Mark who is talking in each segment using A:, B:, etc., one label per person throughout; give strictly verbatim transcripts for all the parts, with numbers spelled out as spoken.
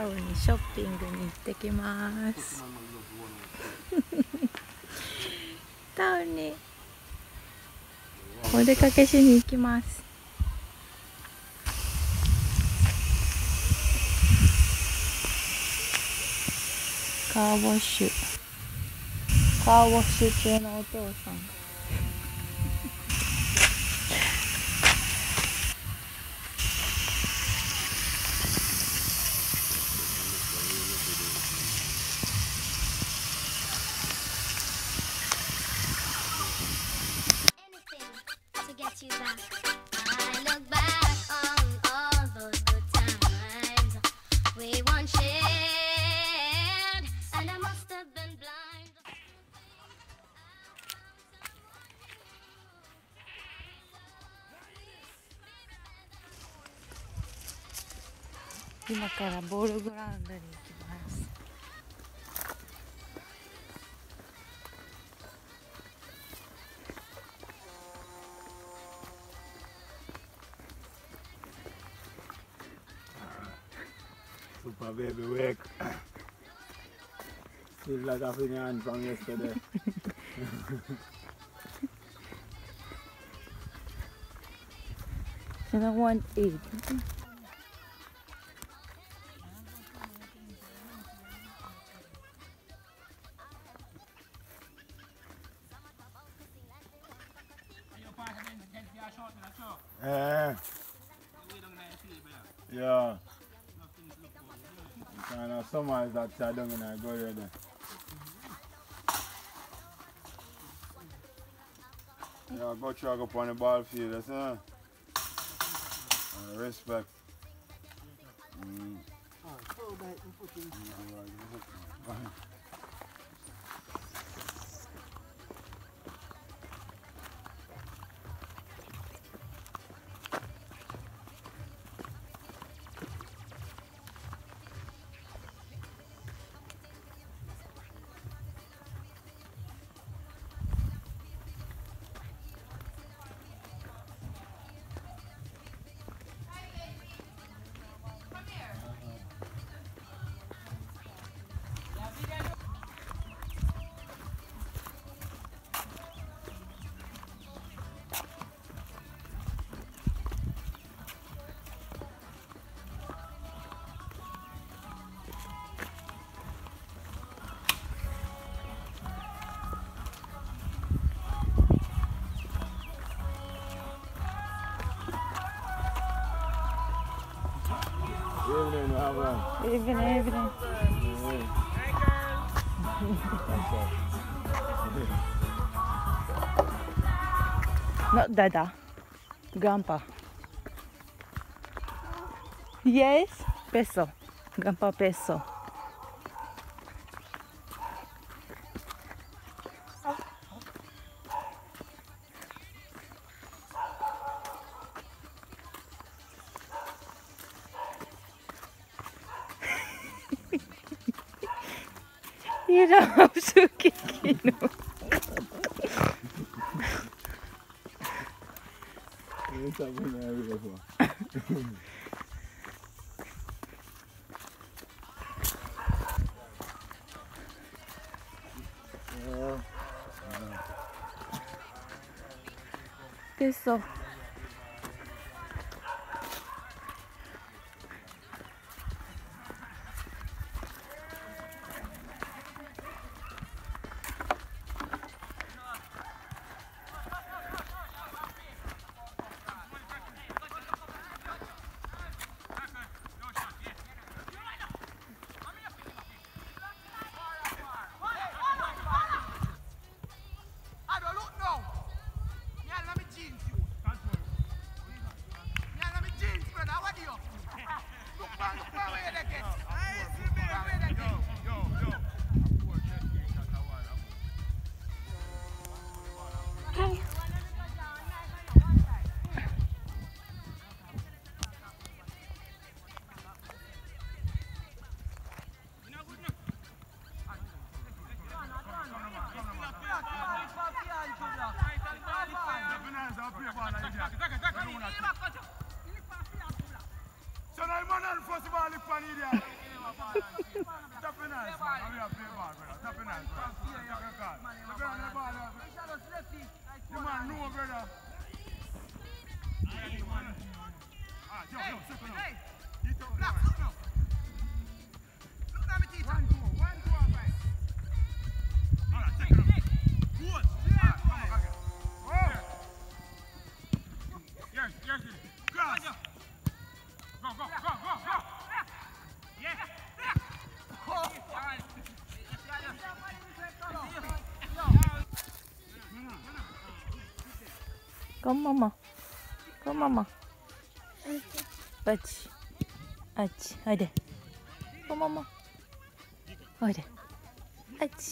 A: タウンにショッピングに行ってきますタウンにお出かけしに行きます。カーウォッシュカーウォッシュ中のお父さん今からボールグラウンドに行きます。
B: Super baby wake. Feel like I've been hand from yesterday.
A: So I want eight.
B: Eh. Yeah. Kind of summer is that side down and I go there then. Yeah, go track up on the ball field, that's it. Uh, respect. Mm. Evening, have one.
A: Evening, evening. Not Dada, Grandpa. Yes, Peso, Grandpa Peso. You know, I'm so kicking.
B: What's happening there?
A: Peso. Kom mama. Kom mama. Ach. Ach. Haydi. Kom mama. Haydi. Ach.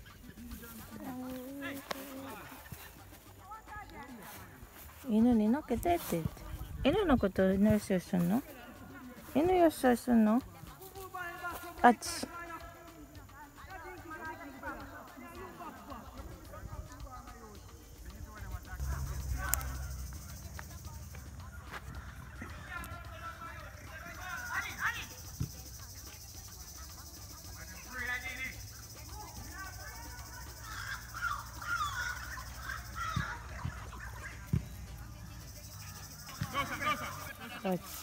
A: 犬にのけてって言って。犬のことよしよしすんの？犬よしよしすんの？あっち。あっち。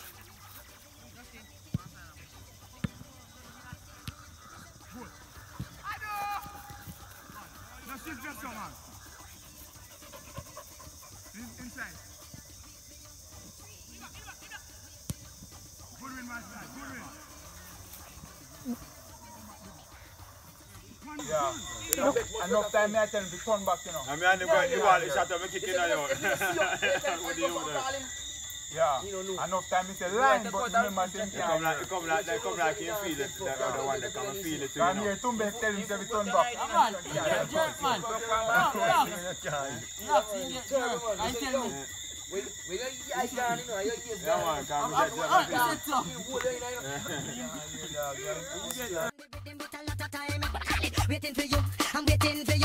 B: Yeah. Enough, enough time I tell him to turn back, you know. I mean, I'm going to ball, shot up, I'm kicking on you. What do you do there? Yeah. Enough time is a line, but remember, he come like, he come like, they come like he feel it, the other one, they come and feel it too, you know. Here, Tumbe tell him to turn back.
C: Come on, jerk, man. Knock, knock. Knock, I tell me.
D: We we got I can't, you know, you get
B: Yeah, man, come
C: I'm
B: and get
C: I'm
B: you.
C: I'm
D: waiting for you. I'm waiting for